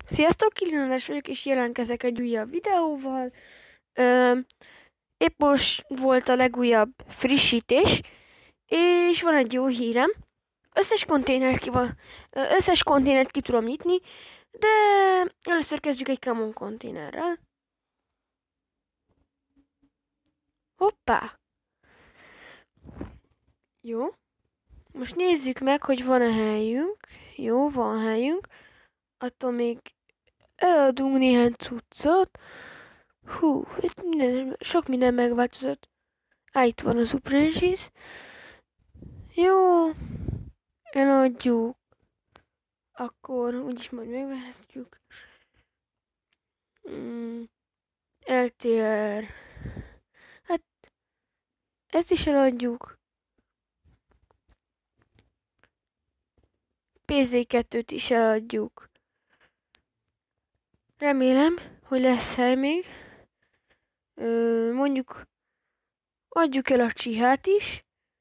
Sziasztok, Killenes vagyok, és jelentkezek egy újabb videóval. Ö, Épp most volt a legújabb frissítés, és van egy jó hírem. Összes konténert ki tudom nyitni, de először kezdjük egy common konténerrel. Hoppá! Jó. Most nézzük meg, hogy van-e helyünk. Jó, van helyünk. Attól még eladunk néhány cuccot. Hú, itt sok minden megváltozott. Itt van az Uprangis. Jó, eladjuk. Akkor úgyis majd megvehetjük. LTR. Hát, ezt is eladjuk. PZ2-t is eladjuk. Remélem, hogy lesz hely még. Mondjuk adjuk el a csihát is.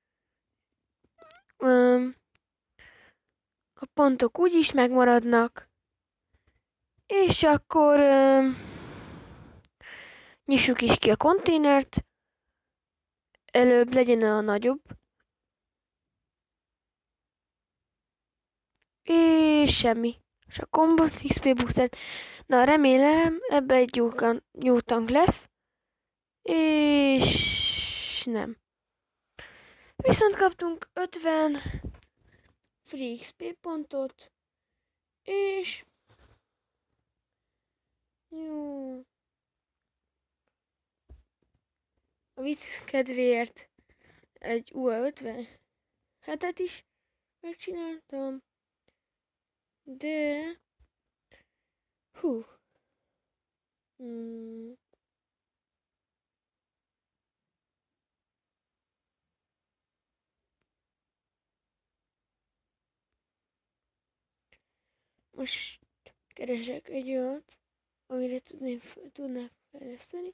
A pontok úgyis megmaradnak. És akkor nyissuk is ki a konténert. Előbb legyen a nagyobb. És semmi. És a Combat XP Booster. Na, remélem, ebbe egy jó tank lesz. És nem. Viszont kaptunk 50 free XP pontot. És jó. A vicc kedvéért egy UA57-et is megcsináltam. De hú. Most keresek egy olyat, amire tudnák fejleszteni.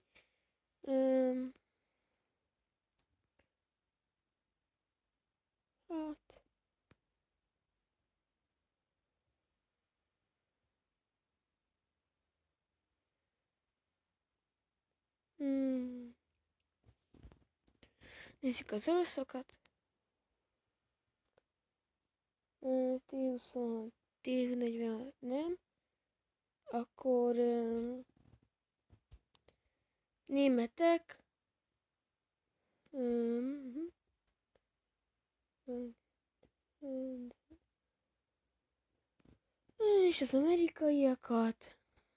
Hát. Nézzük az oroszokat. T26, T46 nem. Akkor németek. És az amerikaiakat.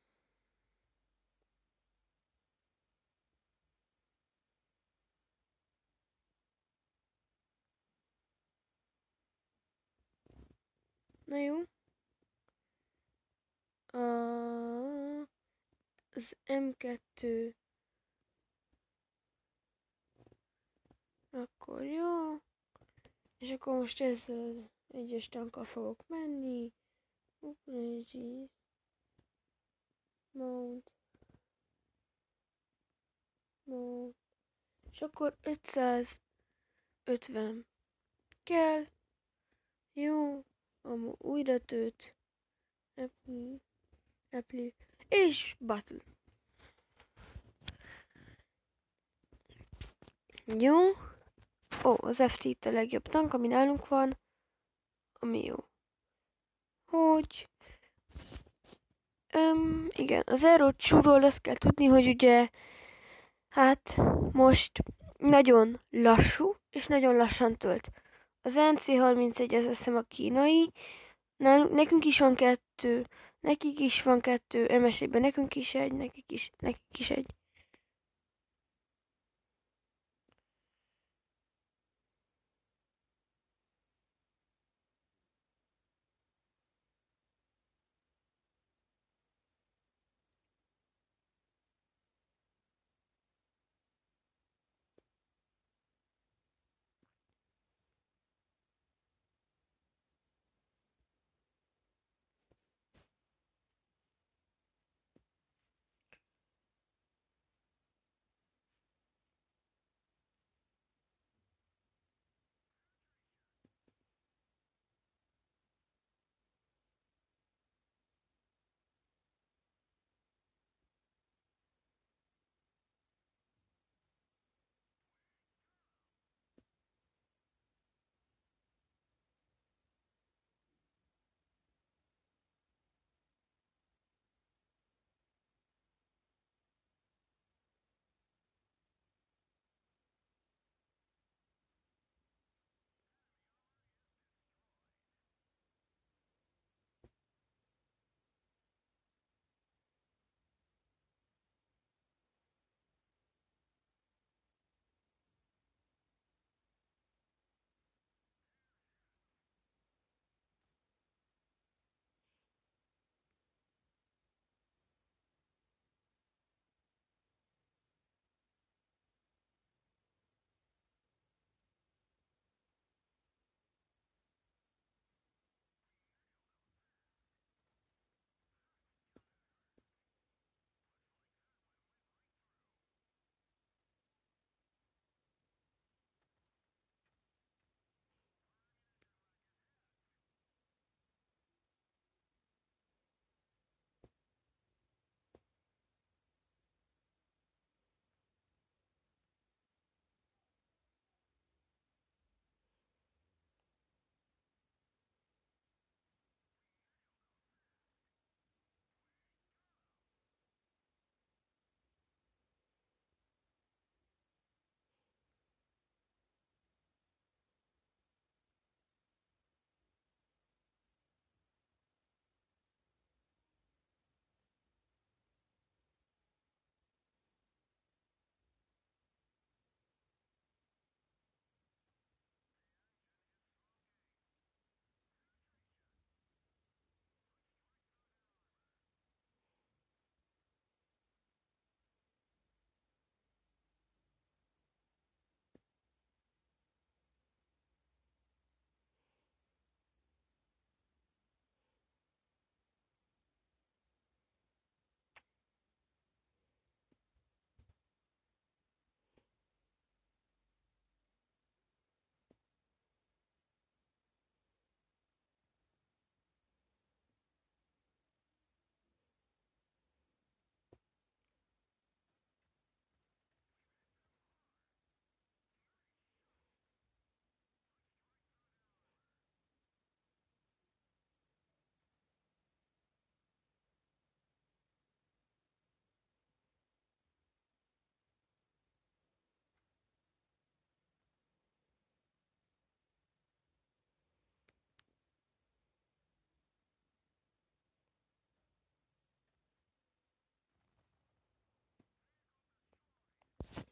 Na jó. Az M2. Akkor jó. És akkor most ez az egyes tankkal fogok menni. Uprangis. Mount. És akkor 550 kell. Jó. Újra tőt. Apply. És battle. Jó. Az FT itt a legjobb tank, ami nálunk van. Ami jó. Hogy... igen, az Aero Two-ról azt kell tudni, hogy ugye... Hát, most nagyon lassú, és nagyon lassan tölt. Az NC31 az azt hiszem a kínai. Nekünk is van 2. Nekik is van 2. MS-ben nekünk is egy, nekik is egy.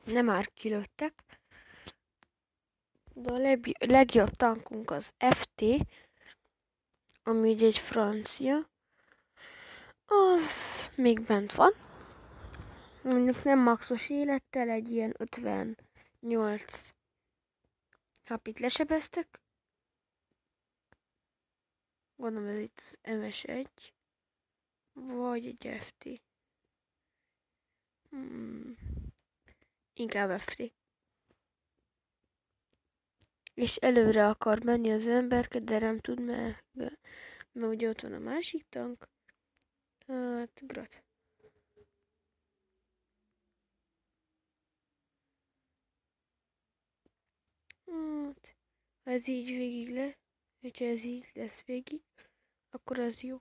Nem már kilőttek. De a legjobb tankunk az FT, ami ugye egy francia. Az még bent van. Mondjuk nem maxos élettel, egy ilyen 58 hapit lesebeztek. Gondolom ez itt az MS1. Vagy egy FT. Inkább FT. És előre akar menni az emberke, de nem tud, mert ugye ott van a másik tank. Hát, brat. Hát, ha ez így végig hogyha ez így lesz végig, akkor az jó.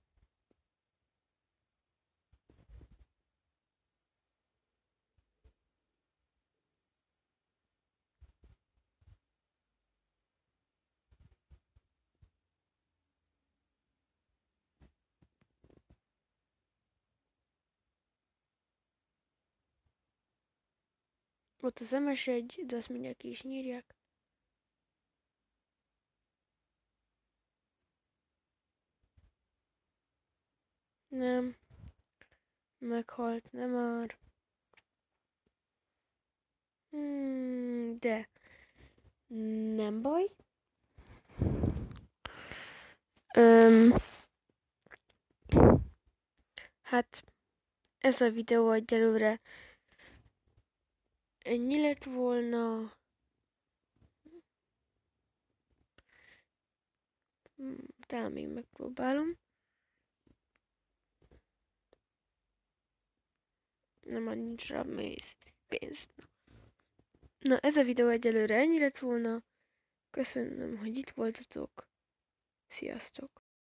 Ott az MS1, de azt mindjárt ki is nyírják. Nem. Meghalt, nem már. De nem baj. Hát ez a videó egyelőre ennyi lett volna. Talán még megpróbálom. Nem, már nincs rá pénz. Na, ez a videó egyelőre ennyi lett volna. Köszönöm, hogy itt voltatok. Sziasztok!